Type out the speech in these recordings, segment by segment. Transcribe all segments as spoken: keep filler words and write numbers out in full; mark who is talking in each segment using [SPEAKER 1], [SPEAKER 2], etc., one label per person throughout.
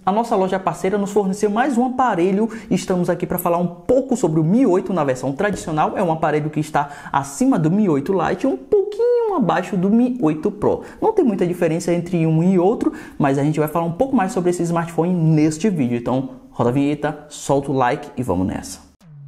[SPEAKER 1] a nossa loja parceira nos forneceu mais um aparelho. Estamos aqui para falar um pouco sobre o Mi oito na versão tradicional. É um aparelho que está acima do Mi oito Lite, um pouquinho abaixo do Mi oito Pro. Não tem muita diferença entre um e outro, mas a gente vai falar um pouco mais sobre esse smartphone neste vídeo. Então, roda a vinheta, solta o like e vamos nessa.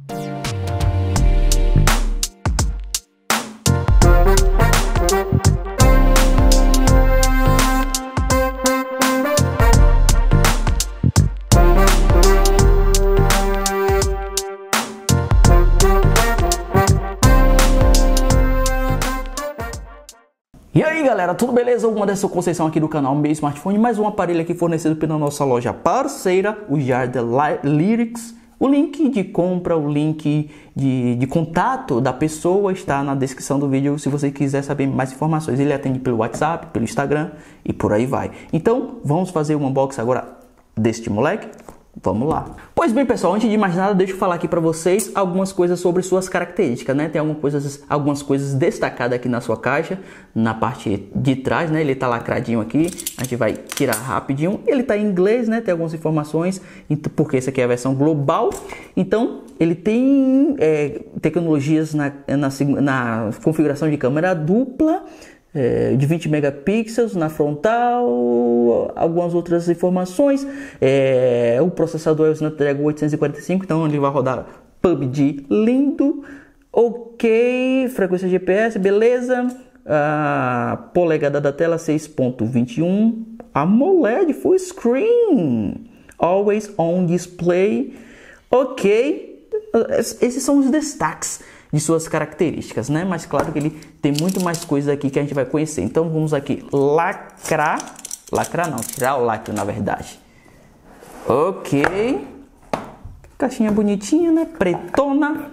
[SPEAKER 1] E aí galera, tudo beleza? O Anderson Conceição aqui do canal Meu Smartphone, mais um aparelho aqui fornecido pela nossa loja parceira, o Jarder Lyrics. O link de compra, o link de, de contato da pessoa está na descrição do vídeo se você quiser saber mais informações. Ele atende pelo WhatsApp, pelo Instagram e por aí vai. Então vamos fazer um unboxing agora deste moleque? Vamos lá. Pois bem, pessoal, antes de mais nada, deixa eu falar aqui para vocês algumas coisas sobre suas características, né? Tem algumas coisas, algumas coisas destacadas aqui na sua caixa, na parte de trás, né? Ele tá lacradinho aqui, a gente vai tirar rapidinho. Ele tá em inglês, né? Tem algumas informações, porque essa aqui é a versão global. Então, ele tem é, tecnologias na, na, na configuração de câmera dupla, de vinte megapixels na frontal, algumas outras informações. É, o processador é o Snapdragon oitocentos e quarenta e cinco, então ele vai rodar P U B G lindo. Ok, frequência G P S, beleza. A polegada da tela seis ponto vinte e um, AMOLED Full Screen, Always On Display. Ok, esses são os destaques de suas características, né? Mas claro que ele tem muito mais coisas aqui que a gente vai conhecer. Então vamos aqui lacrar, lacrar não, tirar o lacre na verdade. Ok, caixinha bonitinha, né? Pretona.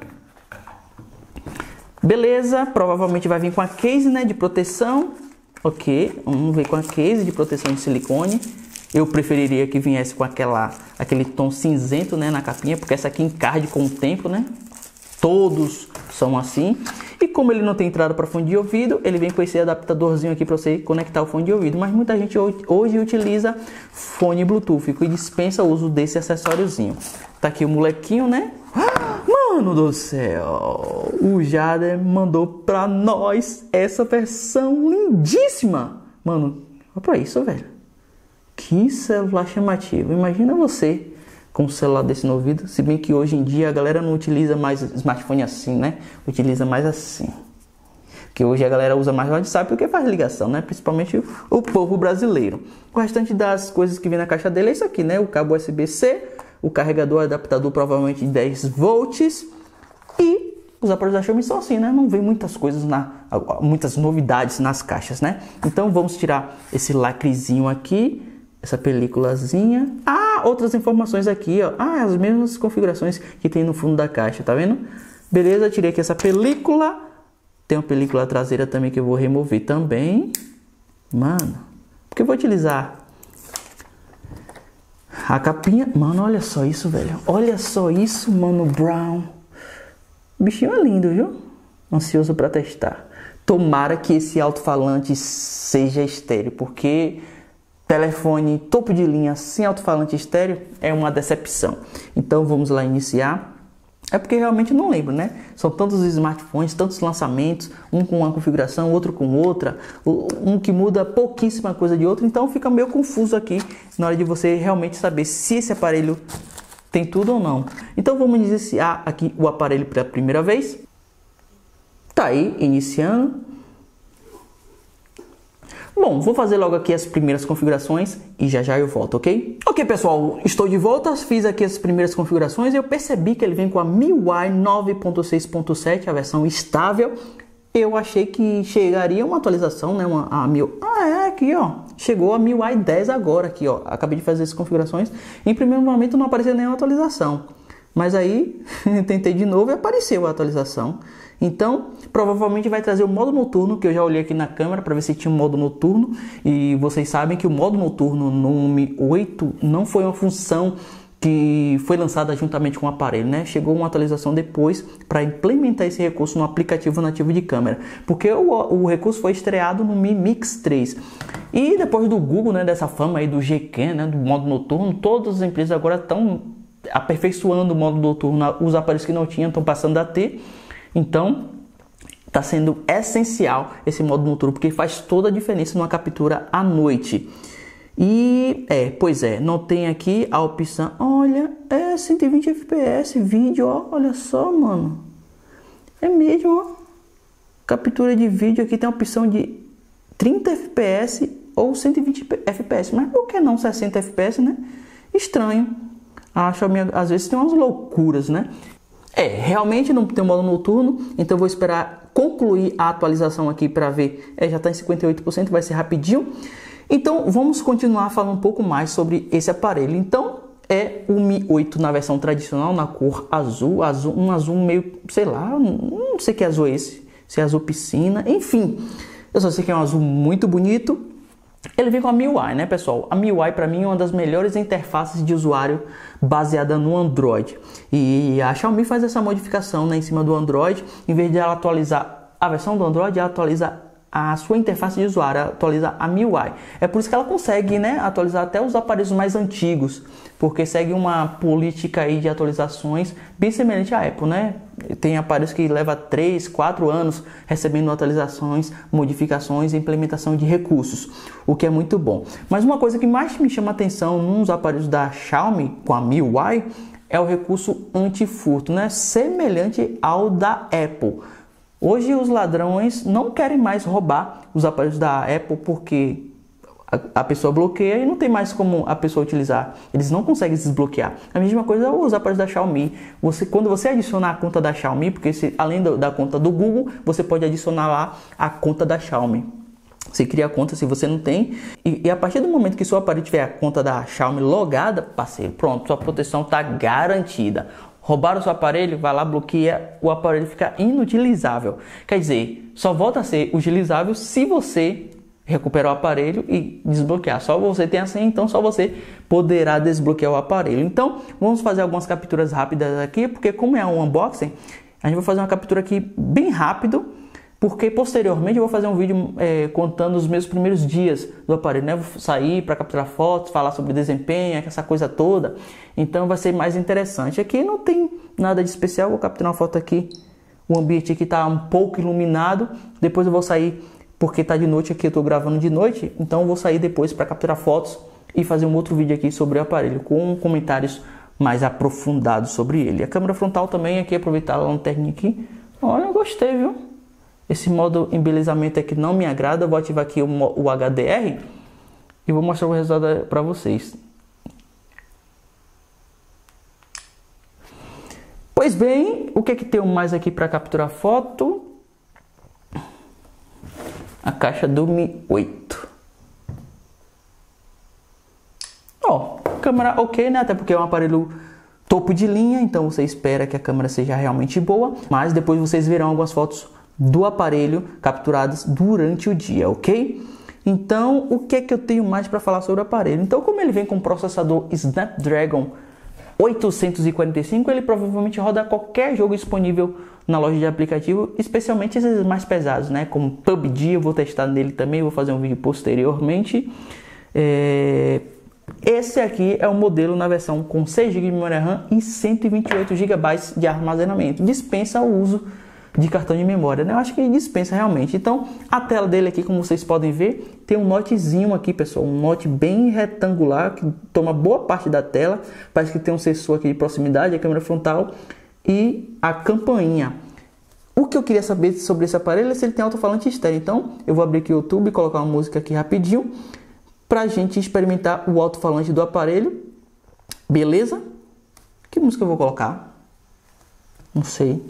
[SPEAKER 1] Beleza, provavelmente vai vir com a case, né, de proteção. Ok, vamos ver com a case de proteção de silicone. Eu preferiria que viesse com aquela, aquele tom cinzento, né, na capinha, porque essa aqui encarde com o tempo, né? Todos são assim. E como ele não tem entrada para fone de ouvido, ele vem com esse adaptadorzinho aqui para você conectar o fone de ouvido. Mas muita gente hoje utiliza fone Bluetooth e dispensa o uso desse acessóriozinho. Tá aqui o molequinho, né? Mano do céu! O Jarder mandou para nós essa versão lindíssima. Mano, olha para isso, velho. Que celular chamativo. Imagina você com um celular desse no ouvido, se bem que hoje em dia a galera não utiliza mais smartphone assim, né? Utiliza mais assim. Porque hoje a galera usa mais o WhatsApp porque faz ligação, né? Principalmente o, o povo brasileiro. O restante das coisas que vem na caixa dele é isso aqui, né? O cabo U S B C, o carregador adaptador provavelmente de dez volts e os aparelhos da Xiaomi são assim, né? Não vem muitas coisas, na, muitas novidades nas caixas, né? Então vamos tirar esse lacrezinho aqui, essa películazinha. Ah, outras informações aqui, ó. Ah, as mesmas configurações que tem no fundo da caixa, tá vendo? Beleza, tirei aqui essa película. Tem uma película traseira também que eu vou remover também. Mano, porque eu vou utilizar a capinha. Mano, olha só isso, velho. Olha só isso, mano Brown. O bichinho é lindo, viu? Ansioso para testar. Tomara que esse alto-falante seja estéreo, porque telefone topo de linha sem alto-falante estéreo é uma decepção. Então vamos lá iniciar. É porque realmente não lembro, né? São tantos smartphones, tantos lançamentos, um com uma configuração, outro com outra, um que muda pouquíssima coisa de outro, então fica meio confuso aqui na hora de você realmente saber se esse aparelho tem tudo ou não. Então vamos iniciar aqui o aparelho pela primeira vez. Tá aí, iniciando. Bom, vou fazer logo aqui as primeiras configurações e já já eu volto, ok? Ok, pessoal, estou de volta, fiz aqui as primeiras configurações e eu percebi que ele vem com a M I U I nove ponto seis ponto sete, a versão estável. Eu achei que chegaria uma atualização, né? Uma, a M I U I... Ah, é, aqui, ó. Chegou a M I U I dez agora, aqui, ó. Acabei de fazer essas configurações. Em primeiro momento não apareceu nenhuma atualização. Mas aí, tentei de novo e apareceu a atualização. Então, provavelmente vai trazer o modo noturno, que eu já olhei aqui na câmera para ver se tinha um modo noturno. E vocês sabem que o modo noturno no Mi oito não foi uma função que foi lançada juntamente com o aparelho, né? Chegou uma atualização depois para implementar esse recurso no aplicativo nativo de câmera, porque o, o recurso foi estreado no Mi Mix três. E depois do Google, né, dessa fama aí do Gcam, né, do modo noturno, todas as empresas agora estão aperfeiçoando o modo noturno. Os aparelhos que não tinham estão passando a ter. Então, está sendo essencial esse modo noturno, porque faz toda a diferença numa captura à noite. E é, pois é, não tem aqui a opção, olha, é cento e vinte F P S vídeo, ó, olha só, mano. É mesmo, ó. Captura de vídeo aqui tem a opção de trinta F P S ou cento e vinte F P S, mas por que não sessenta F P S, né? Estranho. A Xiaomi às vezes tem umas loucuras, né? É, realmente não tem modo noturno, então eu vou esperar concluir a atualização aqui para ver. É, já está em cinquenta e oito por cento, vai ser rapidinho. Então vamos continuar falando um pouco mais sobre esse aparelho. Então é o Mi oito na versão tradicional, na cor azul, azul um azul meio, sei lá, não sei que azul é esse, se é azul piscina, enfim. Eu só sei que é um azul muito bonito. Ele vem com a M I U I, né, pessoal? A M I U I para mim é uma das melhores interfaces de usuário baseada no Android. E a Xiaomi faz essa modificação, né, em cima do Android. Em vez de ela atualizar a versão do Android, ela atualiza a sua interface de usuário, atualiza a M I U I. É por isso que ela consegue, né, atualizar até os aparelhos mais antigos, porque segue uma política aí de atualizações bem semelhante à Apple, né? Tem aparelhos que levam três, quatro anos recebendo atualizações, modificações e implementação de recursos, o que é muito bom. Mas uma coisa que mais me chama atenção nos aparelhos da Xiaomi com a M I U I é o recurso anti-furto, né? Semelhante ao da Apple. Hoje os ladrões não querem mais roubar os aparelhos da Apple porque a, a pessoa bloqueia e não tem mais como a pessoa utilizar. Eles não conseguem desbloquear. A mesma coisa os aparelhos da Xiaomi. Você, quando você adicionar a conta da Xiaomi, porque se, além do, da conta do Google, você pode adicionar lá a conta da Xiaomi. Você cria a conta se você não tem. E, e a partir do momento que seu aparelho tiver a conta da Xiaomi logada, parceiro, pronto, sua proteção está garantida. Roubaram o seu aparelho, vai lá, bloqueia, o aparelho fica inutilizável. Quer dizer, só volta a ser utilizável se você recuperar o aparelho e desbloquear. Só você tem a senha, então só você poderá desbloquear o aparelho. Então, vamos fazer algumas capturas rápidas aqui, porque como é um unboxing, a gente vai fazer uma captura aqui bem rápido, porque posteriormente eu vou fazer um vídeo é, contando os meus primeiros dias do aparelho, né? Vou sair para capturar fotos, falar sobre desempenho, essa coisa toda. Então vai ser mais interessante. Aqui não tem nada de especial, vou capturar uma foto aqui. O ambiente aqui está um pouco iluminado. Depois eu vou sair, porque está de noite aqui, eu estou gravando de noite. Então eu vou sair depois para capturar fotos e fazer um outro vídeo aqui sobre o aparelho, com comentários mais aprofundados sobre ele. A câmera frontal também aqui, aproveitar a lanterninha aqui. Olha, eu gostei, viu? Esse modo embelezamento aqui não me agrada. Eu vou ativar aqui o, o H D R e vou mostrar o resultado para vocês. Pois bem, o que é que tem mais aqui para capturar foto? A caixa do Mi oito. Ó, câmera ok, né? Até porque é um aparelho topo de linha, então você espera que a câmera seja realmente boa. Mas depois vocês verão algumas fotos do aparelho capturadas durante o dia, ok? Então, o que é que eu tenho mais para falar sobre o aparelho? Então, como ele vem com o processador Snapdragon oitocentos e quarenta e cinco, ele provavelmente roda qualquer jogo disponível na loja de aplicativo, especialmente esses mais pesados, né? Como P U B G, eu vou testar nele também, vou fazer um vídeo posteriormente. É... Esse aqui é o modelo na versão com seis gigas de memória RAM e cento e vinte e oito gigas de armazenamento. Dispensa o uso de cartão de memória, né? Eu acho que dispensa realmente. Então, a tela dele aqui, como vocês podem ver, tem um notezinho aqui, pessoal, um note bem retangular que toma boa parte da tela. Parece que tem um sensor aqui de proximidade, a câmera frontal e a campainha. O que eu queria saber sobre esse aparelho é se ele tem alto-falante externo. Então, eu vou abrir aqui o YouTube e colocar uma música aqui rapidinho pra gente experimentar o alto-falante do aparelho. Beleza? Que música eu vou colocar? Não sei.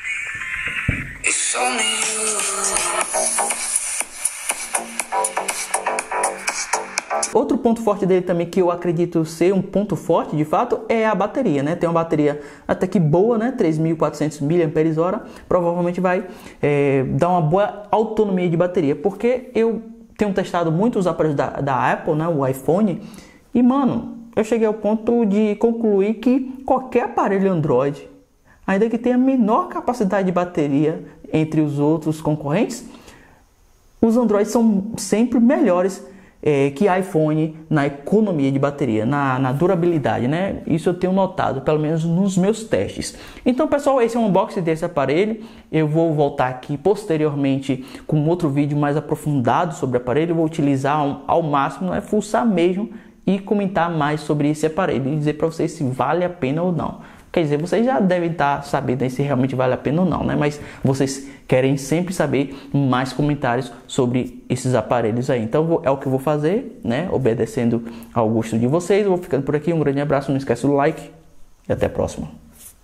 [SPEAKER 1] Outro ponto forte dele também, que eu acredito ser um ponto forte de fato, é a bateria, né? Tem uma bateria até que boa, né? três mil e quatrocentos miliampères-hora. Provavelmente vai é, dar uma boa autonomia de bateria, porque eu tenho testado muito os aparelhos da, da Apple, né? O iPhone, e mano, eu cheguei ao ponto de concluir que qualquer aparelho Android, ainda que tenha menor capacidade de bateria entre os outros concorrentes, os Androids são sempre melhores é, que iPhone na economia de bateria, na, na durabilidade, né? Isso eu tenho notado, pelo menos nos meus testes. Então, pessoal, esse é um unboxing desse aparelho. Eu vou voltar aqui posteriormente com outro vídeo mais aprofundado sobre o aparelho. Eu vou utilizar um, ao máximo, né, fuçar mesmo e comentar mais sobre esse aparelho e dizer para vocês se vale a pena ou não. Quer dizer, vocês já devem estar sabendo se realmente vale a pena ou não, né? Mas vocês querem sempre saber mais comentários sobre esses aparelhos aí. Então é o que eu vou fazer, né? Obedecendo ao gosto de vocês. Eu vou ficando por aqui. Um grande abraço. Não esquece do like e até a próxima.